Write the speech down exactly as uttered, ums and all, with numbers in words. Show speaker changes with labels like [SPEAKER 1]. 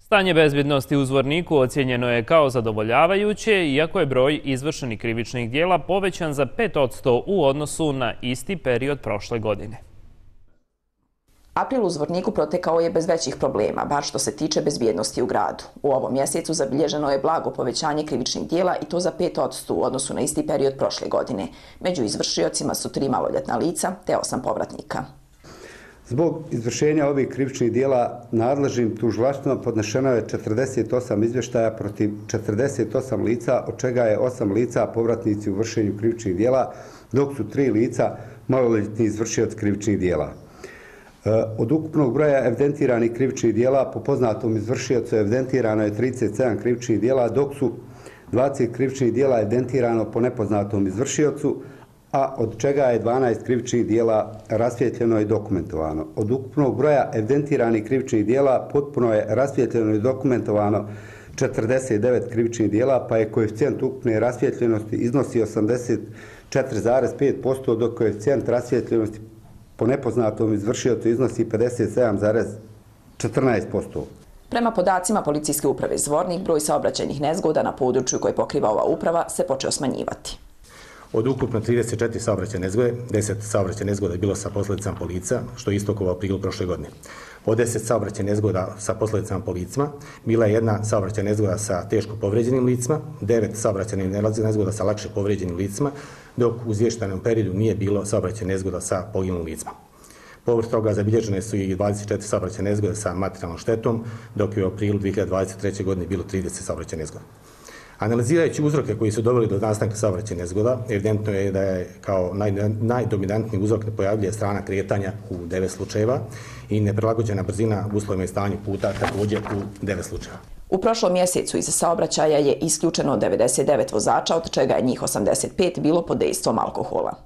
[SPEAKER 1] Stanje bezbjednosti u Zvorniku ocijenjeno je kao zadovoljavajuće, iako je broj izvršenih krivičnih dijela povećan za pet posto u odnosu na isti period prošle godine.
[SPEAKER 2] April u Zvorniku protekao je bez većih problema, bar što se tiče bezbjednosti u gradu. U ovom mjesecu zabilježeno je blago povećanje krivičnih dijela i to za pet posto u odnosu na isti period prošle godine. Među izvršiocima su tri maloljetna lica te osam povratnika.
[SPEAKER 3] Zbog izvršenja ovih krivičnih dijela nadležnim tužilaštvima podnešeno je četrdeset osam izvještaja protiv četrdeset osam lica, od čega je osam lica povratnici u vršenju krivičnih dijela, dok su tri lica maloljetni izvršioci krivičnih dijela. Od ukupnog broja evidentiranih krivičnih dijela po poznatom izvršiocu evidentirano je trideset sedam krivičnih dijela, dok su dvadeset krivičnih dijela evidentirano po nepoznatom izvršiocu, a od čega je dvanaest krivičnih dijela rasvijetljeno i dokumentovano. Od ukupnog broja evidentiranih krivičnih dijela potpuno je rasvijetljeno i dokumentovano četrdeset devet krivičnih dijela, pa je koeficijent ukupne rasvijetljenosti iznosi osamdeset četiri zarez pet posto, dok koeficijent rasvijetljenosti po nepoznatom izvršiocu iznosi pedeset sedam zarez četrnaest posto.
[SPEAKER 2] Prema podacima Policijske uprave Zvornik, broj saobraćajnih nezgoda na području koje pokriva ova uprava se počeo smanjivati.
[SPEAKER 4] Od ukupno trideset četiri saobraćajne nezgode, deset saobraćajnih nezgoda je bilo sa posljedicama po lica, što je istoko u aprilu prošle godine. Od deset saobraćajnih nezgoda sa posljedicama po licima, bila je jedna saobraćajna nezgoda sa teško povrijeđenim licima, devet saobraćajnih nezgoda sa lakše povrijeđenim licima, dok u izvještajnom periodu nije bilo saobraćajnih nezgoda sa poginulim licima. Povrh toga zabilježene su i dvadeset četiri saobraćajne nezgode sa materijalnom štetom, dok je u aprilu dvije hiljade dvadeset treće. godine bilo trideset saobraćajnih nezgoda. Analizirajući uzroke koji su doveli do nastanka saobraćajnih nezgoda, evidentno je da je kao naj, najdominantniji uzrok pojavljuje strana kretanja u devet slučajeva i neprilagođena brzina u uslovima i stanju puta također u devet slučajeva.
[SPEAKER 2] U prošlom mjesecu iz saobraćaja je isključeno devedeset devet vozača, od čega je njih osamdeset pet bilo pod dejstvom alkohola.